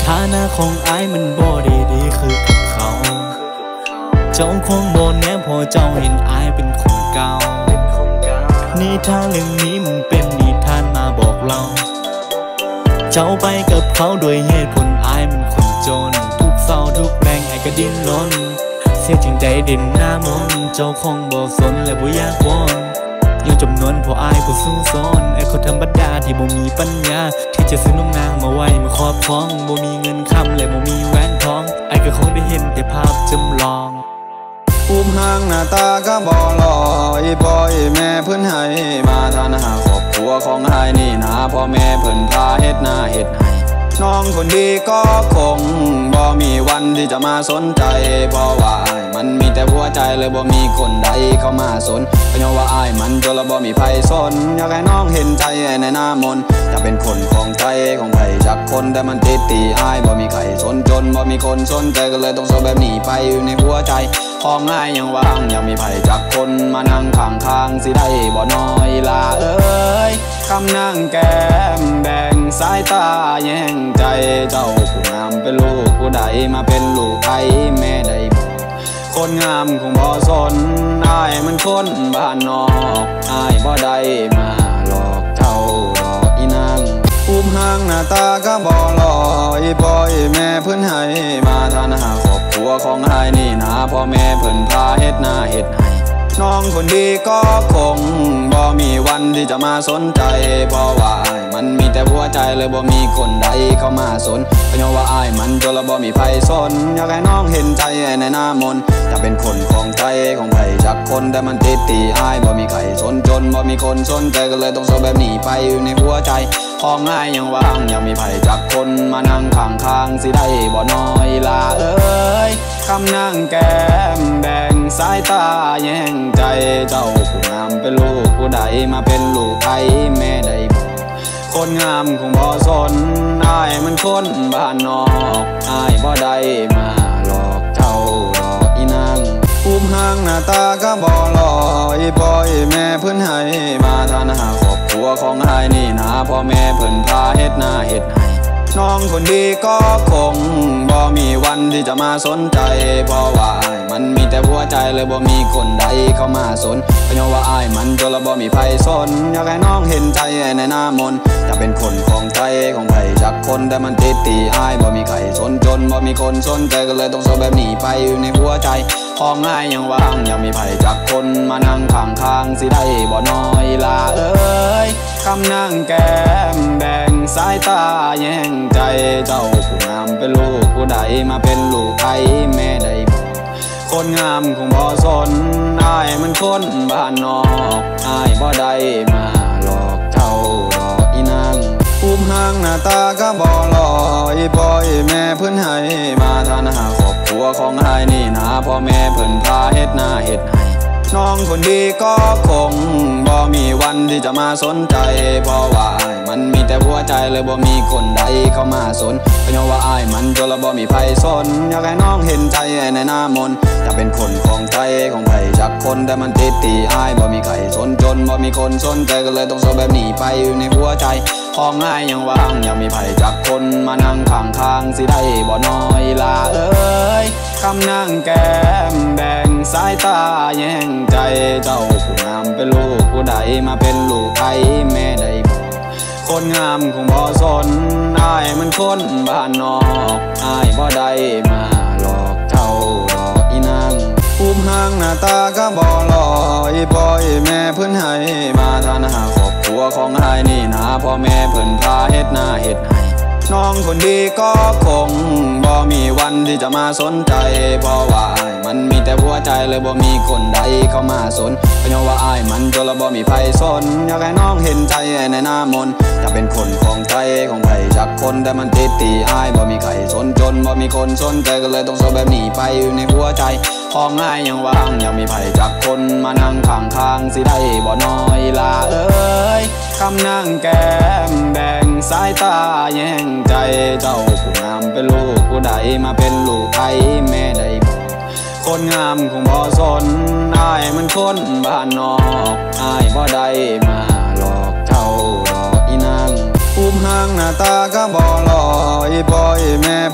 ฐานะของอายมันบ่ได้ดีคือกับเขาเจ้าคงบ่แน่พอเจ้าเห็นอายเป็นคนเก่านิทานเรื่องนี้มันเป็นนิทานมาบอกเราเจ้าไปกับเขาโดยเหตุผลอายมันคนจนทุกเศร้าทุกแรงอายก็ดิ้นรนเสียจริงใจดินหน้ามนเจ้าคงบ่สนและบ่อยากวอนยังจำนวนพออายผู้สู้ซ้อนไอ้คนธรรมดาที่บ่มีปัญญาที่จะซื้อนมนางมาไว้มาครอบครองบ่มีเงินคำและบ่มีแหวนทองไอ้ก็คงได้เห็นแต่ภาพจำลองอุ้มห่างหน้าตาก็บ่หล่ออีพ่ออีแม่เพิ่นให้มาทานหาครอบครัวของอายนี่นะพ่อแม่เพิ่นพาเฮ็ดหน้าเฮ็ดให้น้องคนดีก็คงบ่มีวันที่จะมาสนใจเพราะว่าอายมันมีแต่หัวใจเลยบ่มีคนใดเข้ามาสนเพราะว่าอายมันจนแล้วบ่มีไผสนอยากให้น้องเห็นใจในหน้ามนจะเป็นคนของใจของไผจักคนแต่มันติดตีอายบ่มีใครสนจนบ่มีคนสนใจก็เลยต้องโซแบบนี้ไปอยู่ในหัวใจของอายยังว่างยังมีไผจักคนมานั่งข้างๆสิได้บ่น้อยลาเอ้ยคำนั่งแก้มแบ่งสายตาแย่งใจเจ้าผู้งามเป็นลูกผู้ใดมาเป็นลูกใครแม่ได้บอกคนงามคงบ่สนอายมันคนบ้านนอกอายบ่ได้มาหลอกเจ้าดอกอีนางอุ้มห่างหน้าตาก็บ่หล่ออีพ่ออีแม่เพิ่นให้มาทานหาครอบครัวของอายนี่นะพ่อแม่เพิ่นพาเฮ็ดหน้าเฮ็ดให้น้องคนดีก็คงบ่มีวันที่จะมาสนใจเพราะว่าอายมันมีแต่หัวใจเลยบ่มีคนใดเข้ามาสนเพราะว่าอายมันจนแล้วบ่มีไผสนอยากให้น้องเห็นใจในหน้ามนจะเป็นคนของใจของไผจักคนแต่มันติดตีอายบ่มีใครสนจนบ่มีคนสนใจก็เลยต้องโซแบบนี้ไปอยู่ในหัวใจของอายยังว่างยังมีไผจักคนมานั่งข้างๆสิได้บ่น้อยลาเอ้ยคำนั่งแก้มแบ่งสายตาแย่งใจเจ้าผู้งามเป็นลูกผู้ใดมาเป็นลูกใครแม่ได้บอกคนงามคงบ่สนอายมันคนบ้านนอกอายบ่ได้มาหลอกเจ้าดอกอีนางอุ้มห่างหน้าตาก็บ่หล่ออีพ่ออีแม่เพิ่นให้มาทานหาครอบครัวของอายนี่นะพ่อแม่เพิ่นพาเฮ็ดหน้าเฮ็ดให้น้องคนดีก็คงบ่มีวันที่จะมาสนใจเพราะว่าอายมันมีแต่หัวใจเลยบ่มีคนใดเข้ามาสนเพราะว่าอายมันจนแล้วบ่มีไผสนอยากให้น้องเห็นใจในหน้ามนจะเป็นคนของใจของไผจักคนแต่มันติดตีอายบ่มีใครสนจนบ่มีคนสนใจก็เลยต้องโซแบบนี้ไปอยู่ในหัวใจของอายยังว่างยังมีไผจักคนมานั่งข้างๆสิได้บ่น้อยลาเอ้ยคำนั่งแก้มแบ่งสายตาแย่งใจเจ้าผู้งามเป็นลูกผู้ใดมาเป็นลูกใครแม่ได้บอกคนงามคงบ่สนอายมันคนบ้านนอกอายบ่ได้มาหลอกเจ้าดอกอีนางอุ้มห่างหน้าตาก็บ่หล่ออีพ่ออีแม่เพิ่นให้มาทานหาครอบครัวของอายนี่นะพ่อแม่เพิ่นพาเฮ็ดหน้าเฮ็ดให้น้องคนดีก็คงบ่มีวันที่จะมาสนใจเพราะว่าอายมันมีแต่หัวใจเลยบ่มีคนใดเข้ามาสนเพราะว่าอายมันจนแล้วบ่มีไผสนอยากให้น้องเห็นใจในหน้ามนจะเป็นคนของใจของไผจักคนแต่มันติดตีอายบ่มีใครสนจนบ่มีคนสนใจก็เลยต้องโซแบบนี้ไปอยู่ในหัวใจของอายยังว่างยังมีไผจักคนมานั่งข้างๆสิได้บ่น้อยลาเอ้ยคำนั่งแก้มแบ่งสายตาแย่งใจเจ้าผู้งามเป็นลูกผู้ใดมาเป็นลูกใครแม่ได้บอกคนงามคงบ่สนอายมันคนบ้านนอกอายบ่ได้มาหลอกเจ้าดอกอีนางอุ้มห่างหน้าตาก็บ่หล่ออีพ่ออีแม่เพิ่นให้มาทานหาครอบครัวของอายนี่นะพ่อแม่เพิ่นพาเฮ็ดหน้าเฮ็ดให้น้องคนดีก็คงบ่มีวันที่จะมาสนใจเพราะว่าอายมันมีแต่หัวใจเลยบ่มีคนใดเข้ามาสนเพราะว่าอายมันจนแล้วบ่มีไผสนอยากให้น้องเห็นใจในหน้ามนจะเป็นคนของใจของไผจักคนแต่มันติดตีอายบ่มีใครสนจนบ่มีคนสนใจก็เลยต้องโซแบบนี้ไปอยู่ในหัวใจของอายยังว่างยังมีไผจักคนมานั่งข้างๆสิได้บ่น้อยลาเอ้ยคำนั่งแก้มแบ่งสายตาแย่งใจเจ้าผู้งามเป็นลูกผู้ใดมาเป็นลูกใครแม่ได้บอกคนงามคงบ่สนอายมันคนบ้านนอกอายบ่ได้มาหลอกเจ้าดอกอีนางอุ้มห่างหน้าตาก็บ่หล่ออีพ่ออีแม่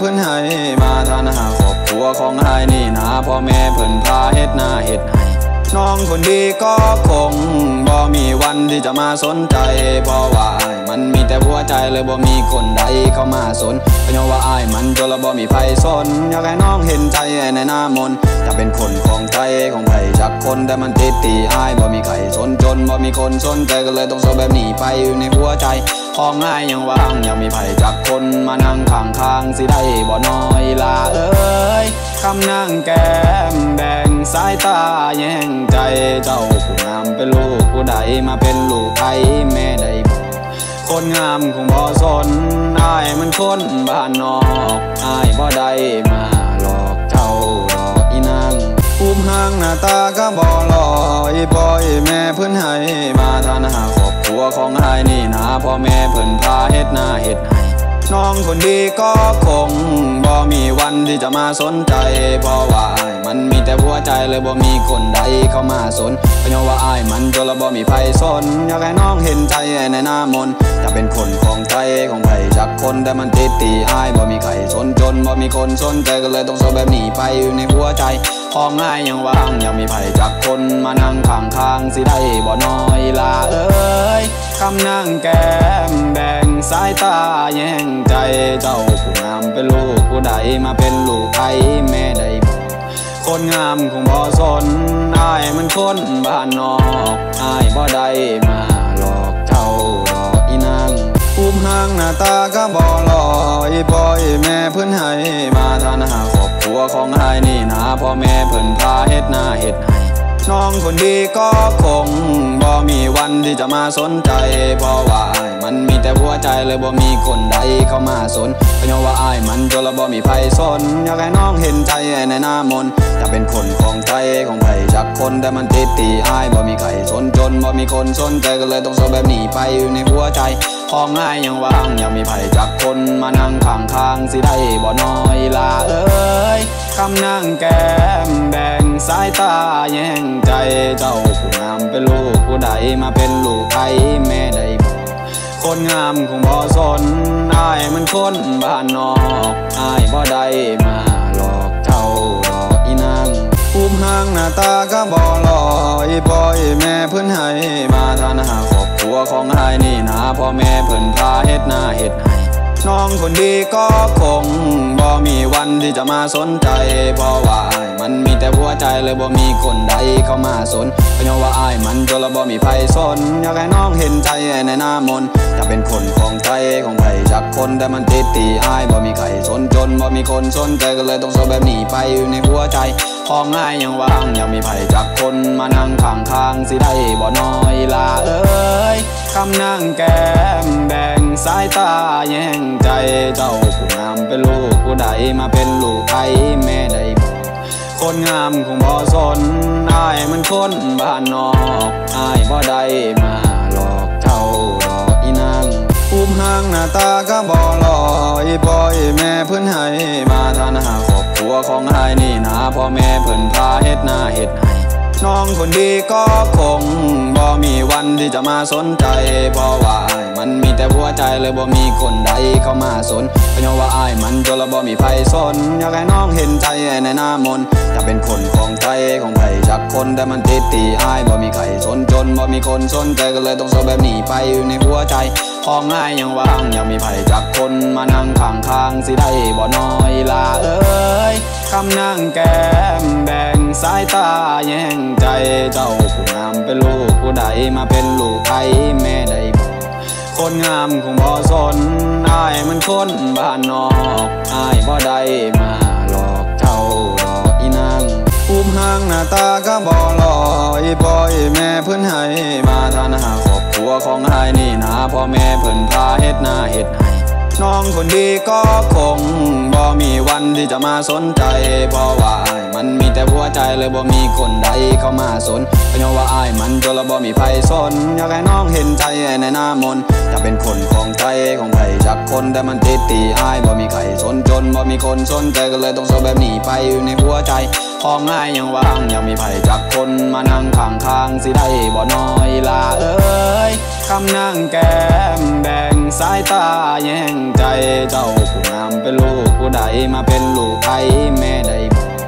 แม่เพิ่นพาเฮ็ดหน้าเฮ็ดให้น้องคนดีก็คงบ่มีวันที่จะมาสนใจเพราะว่าอ้ายมันมีแต่หัวใจเลยบ่มีคนใดเข้ามาสนเพราะว่าอ้ายมันจนละบ่มีไผสนอยากให้น้องเห็นใจในหน้ามนจะเป็นคนของใจของไผจักคนแต่มันติดตีอ้ายบ่มีใครสนจนบ่มีคนสนใจก็เลยต้องโซแบบนี้ไปอยู่ในหัวใจของอ้ายยังว่างยังมีไผจักคนมานั่งข้างๆสิได้บ่น้อยลาเอ้ยคำนั่งแก้มแบ่งสายตาแย่งใจเจ้าผู้งามเป็นลูกผู้ใดมาเป็นลูกไผแม่ได้บอกคนงามคงบ่สนอ้ายมันคนบ้านนอกอ้ายบ่ได้มาหลอกเจ้าดอกอีนางรูปร่างหน้าตาก็บ่หล่ออีพ่ออีแม่เพิ่นให้มาทานหาครอบครัวของอ้ายนี่นะพ่อแม่เพิ่นพาเฮ็ดหน้าเฮ็ดให้น้องคนดีก็คงบ่มีวันที่จะมาสนใจเพราะว่าอ้ายมันมีแต่หัวใจเลยบ่มีคนใดเข้ามาสนเพราะว่าอ้ายมันจนละบ่มีไผสนอยากให้น้องเห็นใจในหน้ามนจะเป็นคนของใจของไผจักคนแต่มันติดตีอ้ายบ่มีใครสนจนบ่มีคนสนใจก็เลยต้องโซแบบนี้ไปอยู่ในหัวใจของอ้ายยังว่างยังมีไผจักคนมานั่งข้างๆสิได้บ่น้อยลาเอ้ยคำนั่งแก้มแบ่งสายตาแย่งใจเจ้าผู้งามเป็นลูกผู้ใดมาเป็นลูกไผแม่ได้บอกคนงามคงบ่สนอ้ายมันคนบ้านนอกอ้ายบ่ได้มาหลอกเจ้าดอกอีนางรูปร่างหน้าตาก็บ่หล่ออีพ่ออีแม่เพิ่นให้มาทานหาครอบครัวของอ้ายนี่นะพ่อแม่เพิ่นพาเฮ็ดหน้าเฮ็ดให้น้องคนดีก็คงบ่มีวันที่จะมาสนใจเพราะว่าอ้ายมันมีแต่หัวใจเลยบ่มีคนใดเข้ามาสนเพราะว่าอ้ายมันจนละบ่มีไผสนอยากให้น้องเห็นใจในหน้ามนจะเป็นคนของใจของไผจักคนแต่มันติดตีอ้ายบ่มีใครสนจนบ่มีคนสนใจก็เลยต้องโซแบบนี้ไปอยู่ในหัวใจของอ้ายยังว่างยังมีไผจักคนมานั่งข้างๆสิได้บ่น้อยลาเอ้ยคำนั่งแก้มแบ่งสายตาแย่งใจเจ้าผู้งามเป็นลูกผู้ใดมาเป็นลูกไผแม่ได้บอกคนงามคงบ่สนอ้ายมันคนบ้านนอกอ้ายบ่ได้มาหลอกเจ้าดอกอีนางรูปร่างหน้าตาก็บ่หล่ออีพ่ออีแม่เพิ่นให้มาทานหาครอบครัวของอ้ายนี่นะพ่อแม่เพิ่นพาเฮ็ดหน้าเฮ็ดให้น้องคนดีก็คงบ่มีวันที่จะมาสนใจเพราะว่าอ้ายมันมีแต่หัวใจเลยบ่มีคนใดเข้ามาสนเพราะว่าอ้ายมันจนละบ่มีไผสนอยากให้น้องเห็นใจในหน้ามนจะเป็นคนของใจของไผจักคนแต่มันติดตีอ้ายบ่มีใครสนจนบ่มีคนสนใจก็เลยต้องโซแบบนี้ไปอยู่ในหัวใจของอ้ายยังว่างยังมีไผจักคนมานั่งข้างๆสิได้บ่น้อยลาเอ้ยคำนั่งแก้มแบ่งสายตาแย่งใจเจ้าผู้งามเป็นลูกผู้ใดมาเป็นลูกไผแม่ได้บอกคนงามคงบ่สนอ้ายมันคนบ้านนอกอ้ายบ่ได้มาหลอกเจ้าดอกอีนางรูปร่างหน้าตาก็บ่หล่ออีพ่ออีแม่เพิ่นให้มาทานหาครอบครัวของอ้ายนี่นะพ่อแม่เพิ่นพาเฮ็ดหน้าเฮ็ดให้น้องคนดีก็คงบ่มีวันที่จะมาสนใจเพราะว่าอ้ายมันมีแต่หัวใจเลยบ่มีคนใดเข้ามาสนเพราะว่าอ้ายมันจนละบ่มีไผสนอยากให้น้องเห็นใจในหน้ามนจะเป็นคนของใจของไผจักคนแต่มันติดตีอ้ายบ่มีใครสนจนบ่มีคนสนใจก็เลยต้องโซแบบนี้ไปอยู่ในหัวใจของอ้ายยังว่างยังมีไผจักคนมานั่งข้างๆสิได้บ่น้อยลาเอ้ยคำนั่งแก้มแบ่งสายตาแย่งใจเจ้าผู้งามเป็นลูกผู้ใดมาเป็นลูกไผแม่ได้บอกคนงามคงบ่สนอ้ายมันคนบ้านนอกอ้ายบ่ได้มาหลอกเจ้าดอกอีนางรูปร่างหน้าตาก็บ่หล่ออีพ่ออีแม่เพิ่นให้มาทานหาครอบครัวของอ้ายนี่นะพ่อแม่เพิ่นพาเฮ็ดหน้าเฮ็ดให้น้องคนดีก็คงบ่มีวันที่จะมาสนใจเพราะว่าอ้ายมันมีแต่หัวใจเลยบ่มีคนใดเข้ามาสนเพราะว่าอ้ายมันจนละบ่มีไผสนอยากให้น้องเห็นใจในหน้ามนจะเป็นคนของใจของไผจักคนแต่มันติดตีอ้ายบ่มีใครสนจนบ่มีคนสนใจก็เลยต้องโซแบบนี้ไปอยู่ในหัวใจของอ้ายยังว่างยังมีไผจักคนมานั่งข้างๆสิได้บ่น้อยลาเอ้ยคำนั่งแก้มแบ่งสายตาแย่งใจเจ้าผู้งามเป็นลูกผู้ใดมาเป็นลูกไผแม่ได้บอกค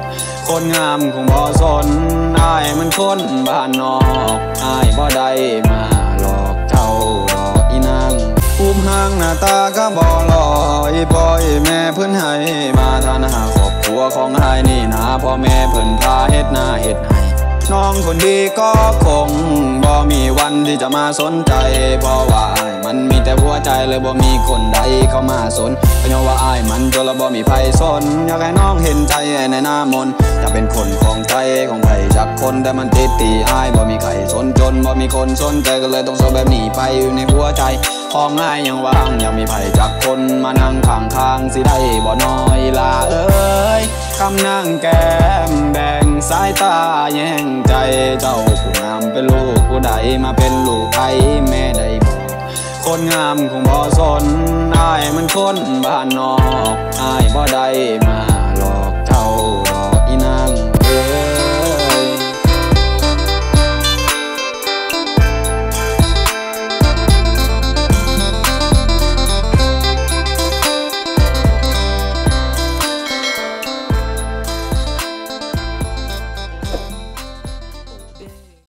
คนงามคงบ่สนอ้ายมันคนบ้านนอกอ้ายบ่ได้มาหลอกเจ้าดอกอีนางภูมิห่างหน้าตาก็บ่หล่ออีพ่ออีแม่เพิ่นให้มาทานหาครอบครัวของอ้ายนี่นะพ่อแม่เพิ่นพาเฮ็ดหน้าเฮ็ดให้น้องคนดีก็คงบ่มีวันที่จะมาสนใจเพราะว่าอ้ายมันมีแต่หัวใจเลยบ่มีคนใดเข้ามาสนเพราะว่าอ้ายมันจนละบ่มีไผสนอยากให้น้องเห็นใจในหน้ามนจะเป็นคนของใจของไผจักคนแต่มันติดตีอ้ายบ่มีใครสนจนบ่มีคนสนใจก็เลยต้องโซแบบนี้ไปอยู่ในหัวใจของอ้ายยังว่างยังมีไผจักคนมานั่งข้างๆสิได้บ่น้อยลาเอ้ยคำนั่งแก้มแบ่งสายตาแย่งใจเจ้าผู้งามเป็นลูกผู้ใดมาเป็นลูกใครแม่ได้บอกคนงามคงบ่สนอ้ายมันคนบ้านนอกอ้าย